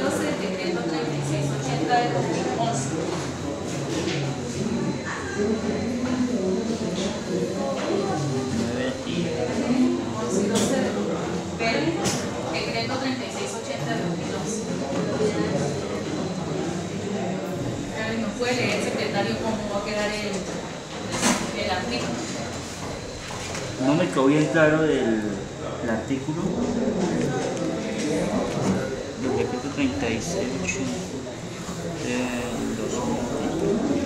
12 del decreto 3680 de 2011. Decreto 3680 de 2011. ¿No puede leer, secretario, cómo va a quedar el artículo? No me quedó bien claro el artículo. El decreto 3680 del 2011.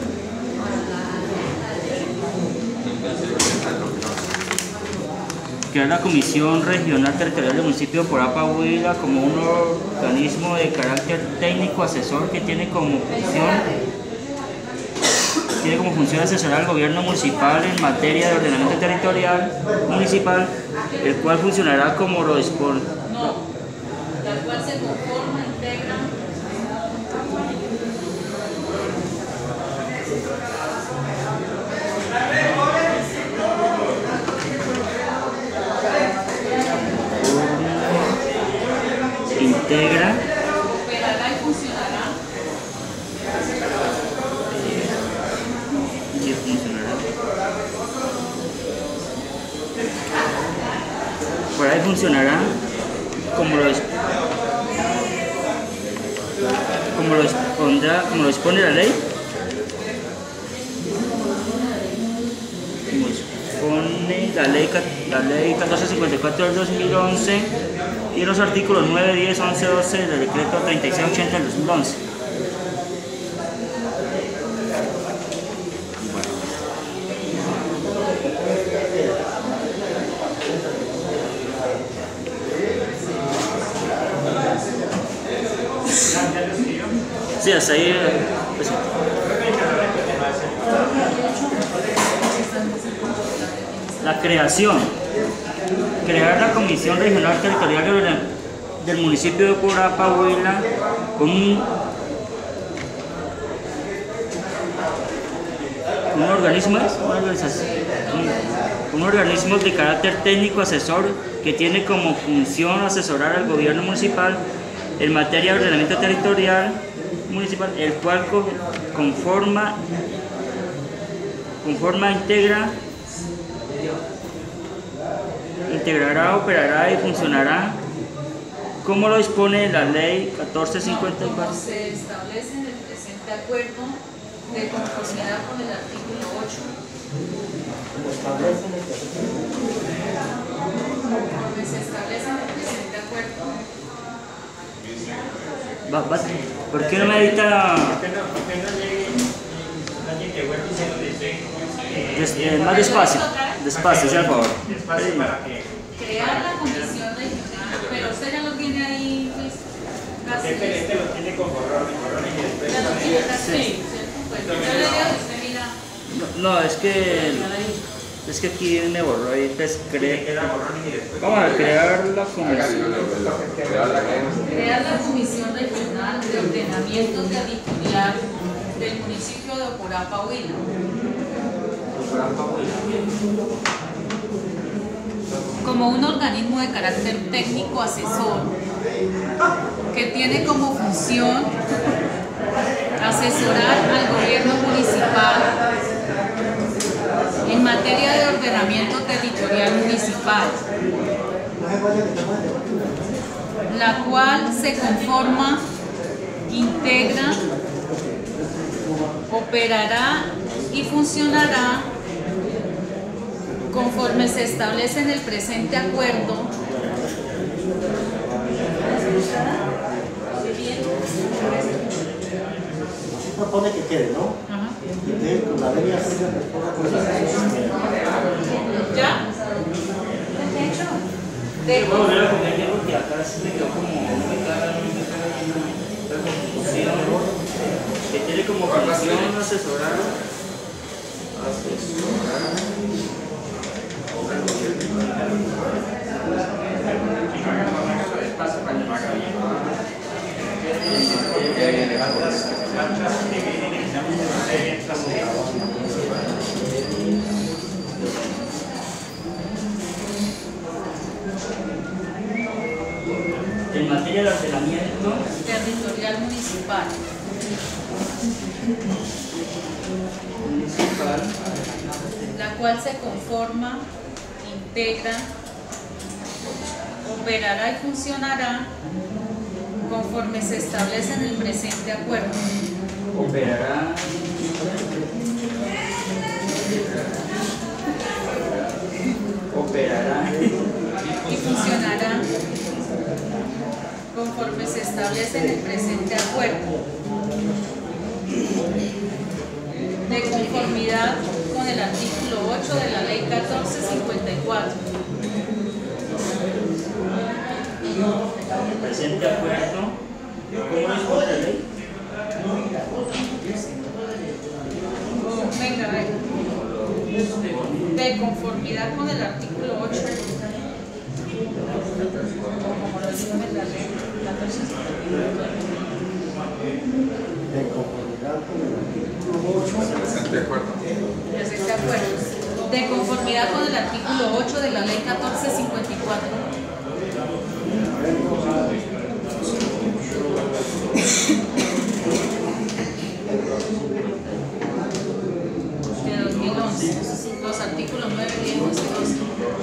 Crear la Comisión Regional Territorial del Municipio de Porapa, Huila, como un organismo de carácter técnico asesor que tiene como función asesorar al gobierno municipal en materia de ordenamiento territorial municipal, el cual funcionará como lo dispone. No, la cual se conforma, integra. Integra, Operará y funcionará. Por ahí funcionará como lo dispone la ley. Como dispone la ley 1454 del 2011 y los artículos 9, 10, 11, 12 del decreto 3680 del 2011. Sí, hasta ahí. Pues, la creación. Crear la Comisión Regional Territorial del municipio de Porapa, Huila, con un organismo, un organismo de carácter técnico asesor que tiene como función asesorar al gobierno municipal en materia de ordenamiento territorial municipal, el cual integrará, operará y funcionará como lo dispone la ley 1454. Como se establece en el presente acuerdo de conformidad con el artículo 8. Como se establece en el presente acuerdo. ¿Por qué no me edita más despacio? Despacio, sí, al favor. Crear la comisión regional, pero usted ya lo tiene ahí, pues, casi. Este lo tiene con borrón y después. Ya lo tiene casi, ¿cierto? Pues yo le digo a usted, mira. No, es que aquí me borró ahí, pues vamos a crear la comisión. Crear la Comisión Regional de Ordenamiento Territorial del municipio de Porapa, Huila. Como un organismo de carácter técnico asesor que tiene como función asesorar al gobierno municipal en materia de ordenamiento territorial municipal, la cual se conforma, integra, operará y funcionará conforme se establece en el presente acuerdo propone que quede, ¿no? Ajá. Y con la ley así se responde con ¿Ya? Puedo volver a poner ya porque acá sí me quedó como la confusión, que tiene como función asesorar materia de ordenamiento territorial municipal, la cual se conforma, integra, operará y funcionará conforme se establece en el presente acuerdo. operará Y funcionará conforme se establece en el presente acuerdo, de conformidad con el artículo 8 de la Ley 1454. el presente acuerdo. ¿Cómo dispone la ley? Venga, a ver. De conformidad con el artículo 8, como lo dice en la Ley 1454. De conformidad con el artículo 8. Presente acuerdo. De conformidad con el artículo 8 de la Ley 1454. De 2011, los artículos 9, 10, 11 y 12.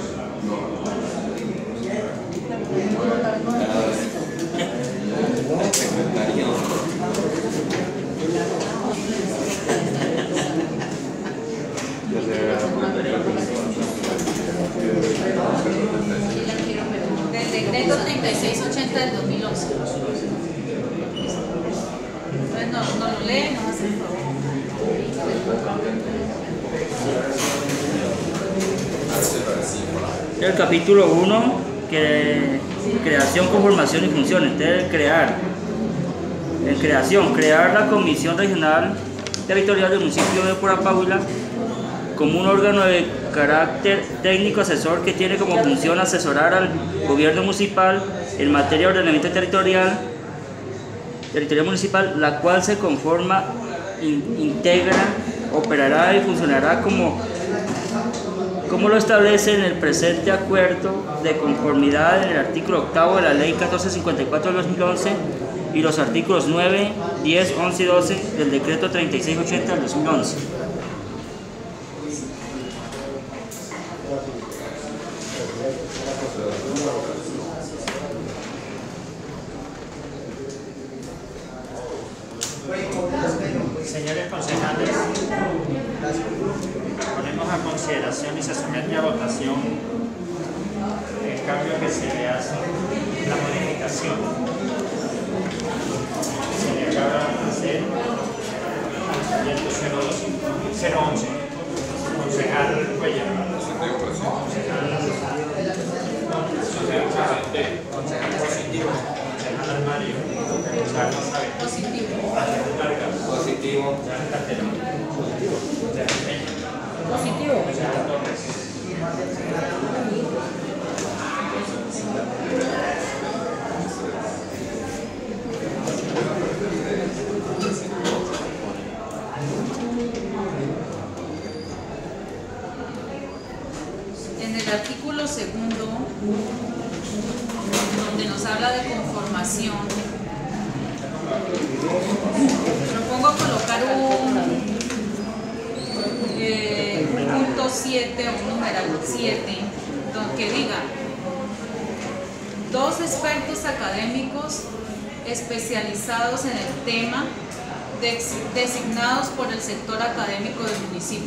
Del decreto 3680 del 2011. Entonces no lo lee, no hace el favor. El capítulo 1, que creación, conformación y funciones. Entonces, crear. En creación, crear la Comisión Regional Territorial del municipio de Purapáhuila como un órgano de carácter técnico asesor que tiene como función asesorar al gobierno municipal en materia de ordenamiento territorial municipal, la cual se conforma, integra, operará y funcionará como lo establece en el presente acuerdo de conformidad en el artículo 8 de la Ley 1454 del 2011 y los artículos 9, 10, 11 y 12 del decreto 3680 del 2011. Señores concejales, ponemos a consideración y se somete a votación el cambio que se le hace, la modificación. Se le acaba de hacer al proyecto 011. Concejal Cuellar. Concejal Positivo. Concejal Armario. Concejal Sabe. Positivo. Positivo. Positivo. En el artículo segundo, donde nos habla de conformación, propongo colocar un punto 7 o un numeral 7 que diga: dos expertos académicos especializados en el tema designados por el sector académico del municipio.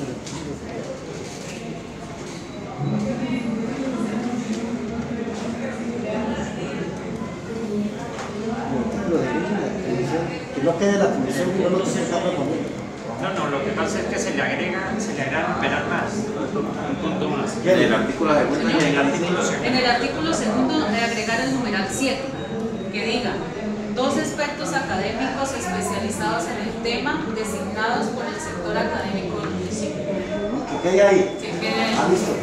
Que no quede la comisión que no se está proponiendo. No, lo que pasa es que se le agrega operar más. Un punto más. En el artículo segundo. En el artículo segundo de agregar el numeral 7, que diga: dos expertos académicos especializados en el tema designados por el sector académico del municipio. Que quede ahí. Que quede ahí. Ah, listo.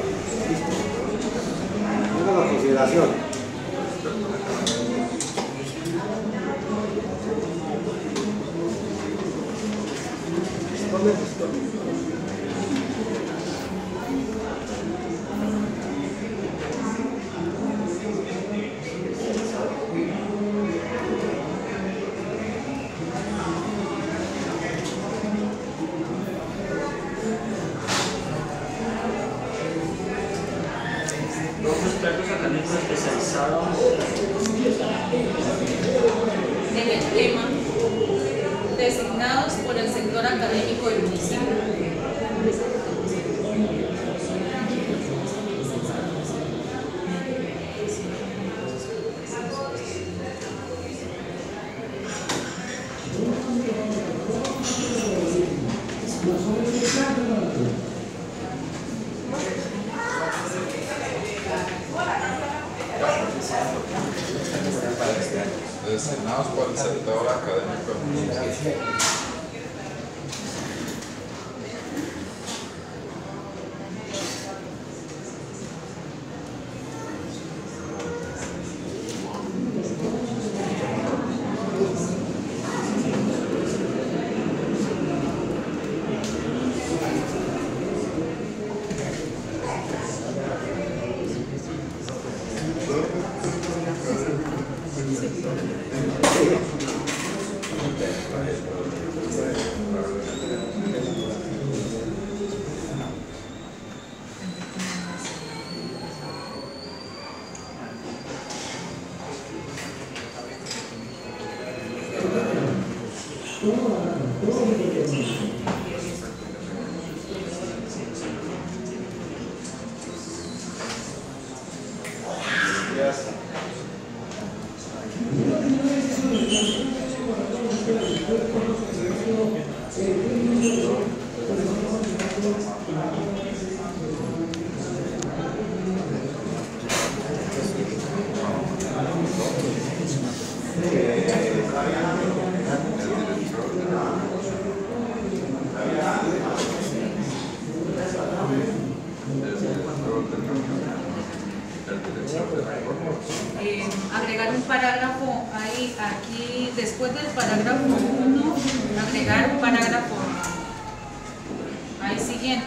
Tengo la consideración. expertos académicos especializados en el tema designados por el sector académico del municipio. Designados por el sector académico del municipio. Agregar un parágrafo ahí, aquí, después del parágrafo 1, agregar un parágrafo ahí siguiente.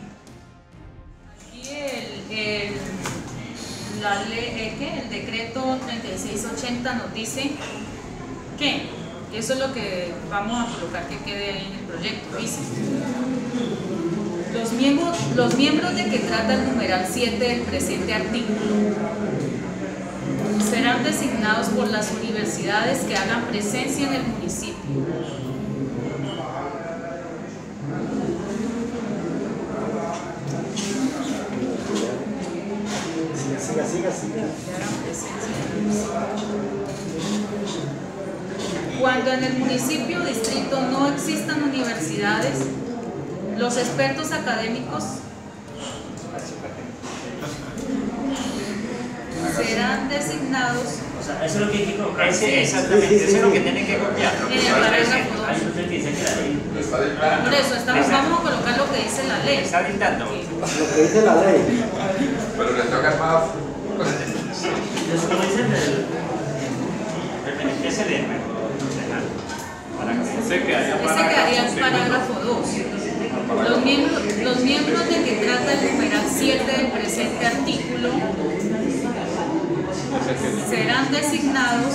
Aquí la ley, el decreto 3680 nos dice que eso es lo que vamos a colocar que quede ahí en el proyecto. Dice: los miembros de que trata el numeral 7 del presente artículo serán designados por las universidades que hagan presencia en el municipio. Cuando en el municipio o distrito no existan universidades, los expertos académicos serán designados. O sea, eso es lo que hay que colocar. Exactamente, eso es lo que tienen que copiar. En el parágrafo 2. Hay usted que dice que la ley. Por eso vamos a colocar lo que dice la ley. Está dictando. Sí. Lo que dice la ley. Pero le toca más. Eso como dice ¿Qué se lee? Ese quedaría el parágrafo 2. Los miembros de que trata el numeral 7 del presente artículo serán designados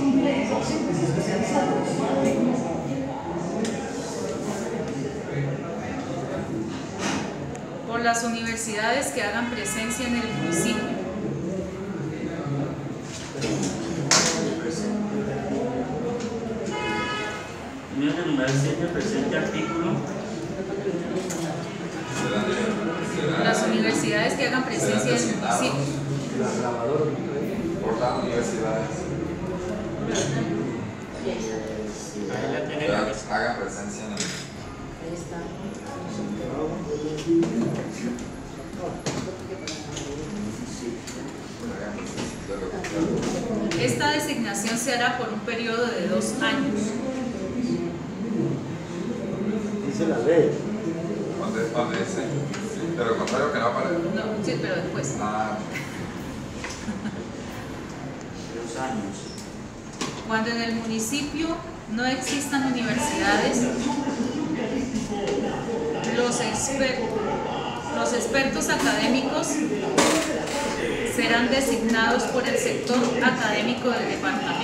por las universidades que hagan presencia en el municipio. Miembros del numeral 7 del presente artículo. Las universidades que hagan presencia en el municipio. Por las universidades Ahí ya tiene que la hagan presencia en el. Esta designación se hará por un periodo de 2 años. Dice la ley. ¿Dónde dice? Sí, pero lo contrario que no aparece. No, sí, pero después. Ah, 2 años. Cuando en el municipio no existan universidades, los expertos académicos serán designados por el sector académico del departamento.